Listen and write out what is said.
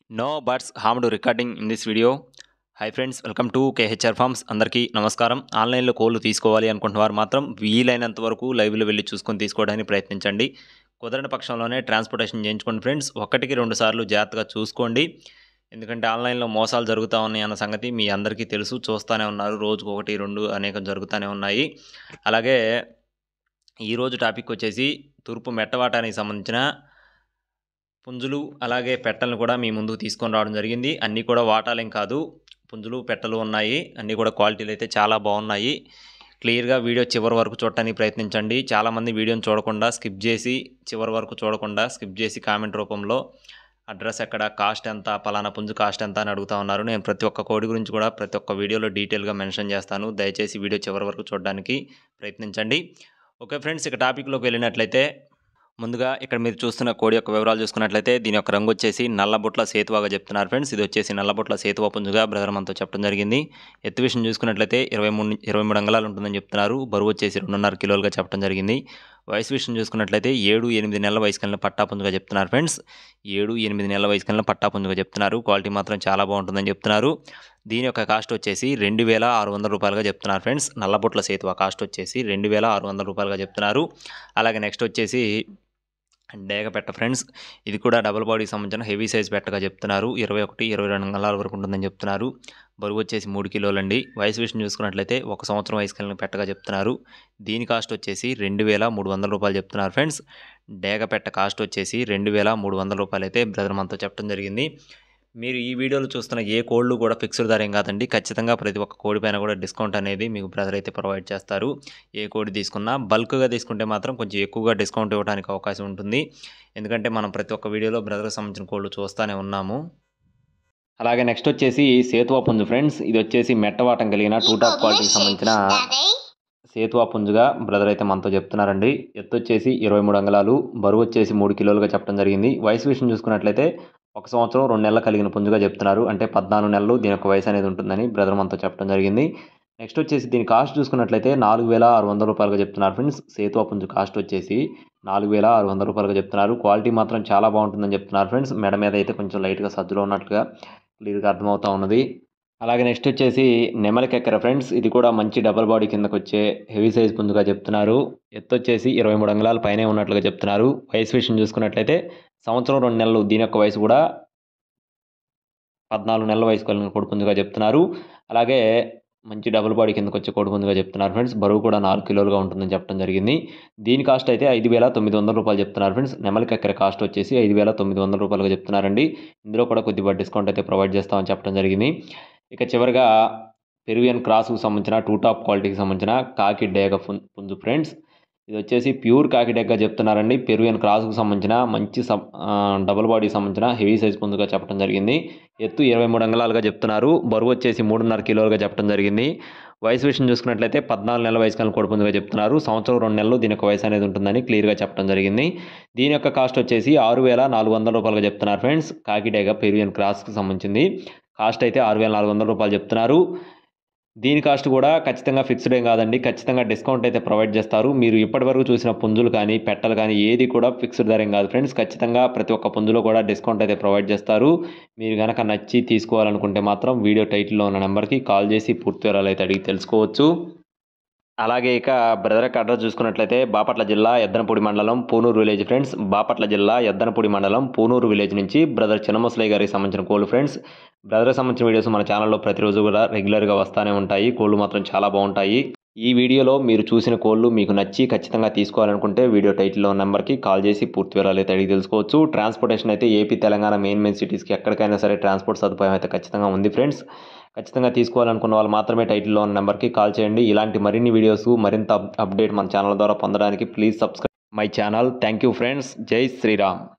No buts harmed recording in this video. Hi friends, welcome to KHR farms. అందరికీ నమస్కారం. ఆన్లైన్లో కోళ్ళు తీసుకోవాలి అనుకుంటున్న వారు మాత్రం వీలైనంత వరకు లైవ్లో వెళ్ళి చూసుకొని తీసుకోవడానికి ప్రయత్నించండి. కుదరని పక్షంలోనే ట్రాన్స్పోర్టేషన్ చేయించుకోండి ఫ్రెండ్స్. 1-2 సార్లు జాగ్రత్తగా చూసుకోండి. ఎందుకంటే ఆన్లైన్లో మోసాలు జరుగుతూ ఉన్నాయి అన్న సంగతి మీ అందరికీ తెలుసు, చూస్తూనే ఉన్నారు. రోజుకు 1-2 అనేకం జరుగుతూనే ఉన్నాయి. అలాగే ఈరోజు టాపిక్ వచ్చేసి తూర్పు మెట్టవాటానికి సంబంధించిన పుంజులు అలాగే పెట్టలను కూడా మీ ముందుకు తీసుకొని రావడం జరిగింది. అన్నీ కూడా వాటాలేం కాదు, పుంజులు పెట్టలు ఉన్నాయి. అన్నీ కూడా క్వాలిటీలు అయితే చాలా బాగున్నాయి. క్లియర్గా వీడియో చివరి వరకు చూడటానికి ప్రయత్నించండి. చాలామంది వీడియోని చూడకుండా స్కిప్ చేసి స్కిప్ చేసి కామెంట్ రూపంలో అడ్రస్ ఎక్కడ, కాస్ట్ ఎంత, పలానా పుంజు కాస్ట్ ఎంత అని అడుగుతూ ఉన్నారు. నేను ప్రతి ఒక్క కోడి గురించి కూడా ప్రతి ఒక్క వీడియోలో డీటెయిల్గా మెన్షన్ చేస్తాను. దయచేసి వీడియో చివరి వరకు చూడడానికి ప్రయత్నించండి. ఓకే ఫ్రెండ్స్, ఇక టాపిక్లోకి వెళ్ళినట్లయితే ముందుగా ఇక్కడ మీరు చూస్తున్న కోడి యొక్క వివరాలు చూసుకున్నట్లయితే దీని యొక్క రంగు వచ్చేసి నల్లబొట్ల సేతువాగా చెప్తున్నారు ఫ్రెండ్స్. ఇది వచ్చేసి నల్లబొట్ల సేతువా పుంజుగా బ్రదర్ మనతో చెప్పడం జరిగింది. ఎత్తు విషయం చూసుకున్నట్లయితే 23 అంగుళాలు ఉంటుందని చెప్తున్నారు. బరువు వచ్చేసి 2.5 కిలోలుగా చెప్పడం జరిగింది. వయసు విషయం చూసుకున్నట్లయితే 7-8 నెలల వయసు కలిగిన పట్టా పుంజుగా చెప్తున్నారు ఫ్రెండ్స్. 7-8 నెలల వయసు కలిగిన పట్టా పుంజుగా చెప్తున్నారు. క్వాలిటీ మాత్రం చాలా బాగుంటుందని చెప్తున్నారు. దీని యొక్క కాస్ట్ వచ్చేసి 2,600 రూపాయలుగా చెప్తున్నారు ఫ్రెండ్స్. నల్లబొట్ల సేతువా కాస్ట్ వచ్చేసి 2,600 రూపాయలుగా చెప్తున్నారు. అలాగే నెక్స్ట్ వచ్చేసి డేగ పెట్ట ఫ్రెండ్స్. ఇది కూడా డబుల్ బాడీకి సంబంధించిన హెవీ సైజ్ పెట్టగా చెప్తున్నారు. 21-22 అంగుళాల వరకు ఉంటుందని చెప్తున్నారు. బరువు వచ్చేసి 3 కిలోలండి. వయసు విషయం చూసుకున్నట్లయితే 1 సంవత్సరం వయసు కలిగిన పెట్టగా చెప్తున్నారు. దీని కాస్ట్ వచ్చేసి 2,300 రూపాయలు చెప్తున్నారు ఫ్రెండ్స్. డేగ పెట్ట కాస్ట్ వచ్చేసి 2,300 రూపాయలు అయితే బ్రదర్ మనతో చెప్పడం జరిగింది. మీరు ఈ వీడియోలో చూస్తున్న ఏ కోళ్ళు కూడా ఫిక్స్డ్ ధర ఏం కాదండి. ఖచ్చితంగా ప్రతి ఒక్క కోడి పైన కూడా డిస్కౌంట్ అనేది మీకు బ్రదర్ అయితే ప్రొవైడ్ చేస్తారు. ఏ కోడి తీసుకున్నా బల్క్గా తీసుకుంటే మాత్రం కొంచెం ఎక్కువగా డిస్కౌంట్ ఇవ్వడానికి అవకాశం ఉంటుంది. ఎందుకంటే మనం ప్రతి ఒక్క వీడియోలో బ్రదర్కి సంబంధించిన కోళ్ళు చూస్తూనే ఉన్నాము. అలాగే నెక్స్ట్ వచ్చేసి సేతువా పుంజు ఫ్రెండ్స్. ఇది వచ్చేసి మెట్టవాటం కలిగిన 2 టాప్ క్వాలిటీకి సంబంధించిన సేతువా పుంజుగా బ్రదర్ అయితే మనతో చెప్తున్నారండి. ఎత్తు వచ్చేసి 23 అంగుళాలు, బరువు వచ్చేసి 3 కిలోలుగా చెప్పడం జరిగింది. వయసు విషయం చూసుకున్నట్లయితే 1 సంవత్సరం 2 నెలలు కలిగిన పుంజుగా చెప్తున్నారు. అంటే 14 నెలలు దీని యొక్క వయసు అనేది ఉంటుందని బ్రదర్ మనతో చెప్పడం జరిగింది. నెక్స్ట్ వచ్చేసి దీని కాస్ట్ చూసుకున్నట్లయితే 4,600 రూపాయలుగా చెప్తున్నారు ఫ్రెండ్స్. సేతువా పుంజు కాస్ట్ వచ్చేసి 4,600 రూపాయలుగా చెప్తున్నారు. క్వాలిటీ మాత్రం చాలా బాగుంటుందని చెప్తున్నారు ఫ్రెండ్స్. మెడ మీద అయితే కొంచెం లైట్గా సజ్జులో ఉన్నట్లుగా క్లియర్గా అర్థమవుతూ ఉన్నది. అలాగే నెక్స్ట్ వచ్చేసి నెమలికెక్కర ఫ్రెండ్స్. ఇది కూడా మంచి డబల్ బాడీ కిందకు వచ్చే హెవీ సైజ్ పుంజుగా చెప్తున్నారు. ఎత్తు వచ్చేసి 23 అంగుళాల పైనే ఉన్నట్లుగా చెప్తున్నారు. వయసు విషయం చూసుకున్నట్లయితే 1 సంవత్సరం 2 నెలలు, దీని యొక్క వయసు కూడా 14 నెలల వయసు కలిగిన కోడిపుంజుగా చెప్తున్నారు. అలాగే మంచి డబుల్ బాడీ కిందకు వచ్చే కోడిపుంజుగా చెప్తున్నారు ఫ్రెండ్స్. బరువు కూడా 4 కిలోలుగా ఉంటుందని చెప్పడం జరిగింది. దీని కాస్ట్ అయితే 5,900 రూపాయలు చెప్తున్నారు ఫ్రెండ్స్. నెమలికెక్కర కాస్ట్ వచ్చేసి 5,900 రూపాయలుగా చెప్తున్నారండి. ఇందులో కూడా కొద్దిగా డిస్కౌంట్ అయితే ప్రొవైడ్ చేస్తామని చెప్పడం జరిగింది. ఇక చివరిగా పెరువియన్ క్రాస్కు సంబంధించిన 2 టాప్ క్వాలిటీకి సంబంధించిన కాకి డేగ పుంజు ఫ్రెండ్స్. ఇది వచ్చేసి ప్యూర్ కాకి డేగగా చెప్తున్నారండి. పెరువియన్ క్రాస్కు సంబంధించిన మంచి డబుల్ బాడీకి సంబంధించిన హెవీ సైజ్ పుంజుగా చెప్పడం జరిగింది. ఎత్తు 23 అంగుళాలుగా చెప్తున్నారు. బరువు వచ్చేసి 3.5 కిలోలుగా చెప్పడం జరిగింది. వయసు విషయం చూసుకున్నట్లయితే 14 నెలల వయసు కలిగిన కోడిపుంజుగా చెప్తున్నారు. 1 సంవత్సరం 2 నెలలు దీని యొక్క వయసు అనేది ఉంటుందని క్లియర్గా చెప్పడం జరిగింది. దీని యొక్క కాస్ట్ వచ్చేసి 6,400 రూపాయలుగా చెప్తున్నారు ఫ్రెండ్స్. కాకి డేగ పెరువియన్ క్రాస్కి సంబంధించింది. కాస్ట్ అయితే 6,400 రూపాయలు చెప్తున్నారు. దీని కాస్ట్ కూడా ఖచ్చితంగా ఫిక్స్డ్ ఏం కాదండి. ఖచ్చితంగా డిస్కౌంట్ అయితే ప్రొవైడ్ చేస్తారు. మీరు ఇప్పటివరకు చూసిన పుంజులు కానీ పెట్టలు కానీ ఏది కూడా ఫిక్స్డ్ ధర ఏం కాదు ఫ్రెండ్స్. ఖచ్చితంగా ప్రతి ఒక్క పుంజులో కూడా డిస్కౌంట్ అయితే ప్రొవైడ్ చేస్తారు. మీరు కనుక నచ్చి తీసుకోవాలనుకుంటే మాత్రం వీడియో టైటిల్లో ఉన్న నెంబర్కి కాల్ చేసి పూర్తి వివరాలు అయితే అడిగి తెలుసుకోవచ్చు. అలాగే ఇక బ్రదర్ యొక్క అడ్రస్ చూసుకున్నట్లయితే బాపట్ల జిల్లా ఎద్దనపూడి మండలం పూనూరు విలేజ్ ఫ్రెండ్స్. బాపట్ల జిల్లా ఎద్దనపూడి మండలం పూనూరు విలేజ్ నుంచి బ్రదర్ చిన్నముసలయ్య గారికి సంబంధించిన కోళ్ళు ఫ్రెండ్స్. బ్రదర్కి సంబంధించిన వీడియోస్ మన ఛానల్లో ప్రతిరోజు కూడా రెగ్యులర్గా వస్తూనే ఉంటాయి. కోళ్ళు మాత్రం చాలా బాగుంటాయి. ఈ వీడియోలో మీరు చూసిన కోళ్ళు మీకు నచ్చి ఖచ్చితంగా తీసుకోవాలనుకుంటే వీడియో టైటిల్లో నెంబర్కి కాల్ చేసి పూర్తి వివరాలు అయితే అడిగి తెలుసుకోవచ్చు. ట్రాన్స్పోర్టేషన్ అయితే ఏపీ తెలంగాణ మెయిన్ సిటీస్కి ఎక్కడికైనా సరే ట్రాన్స్పోర్ట్ సదుపాయం అయితే ఖచ్చితంగా ఉంది ఫ్రెండ్స్. ఖచ్చితంగా తీసుకోవాలనుకున్న వాళ్ళు మాత్రమే టైటిల్లో ఉన్న నెంబర్కి కాల్ చేయండి. ఇలాంటి మరిన్ని వీడియోస్ మరింత అప్డేట్ మన ఛానల్ ద్వారా పొందడానికి please subscribe my channel. Thank you friends. జై శ్రీరామ్.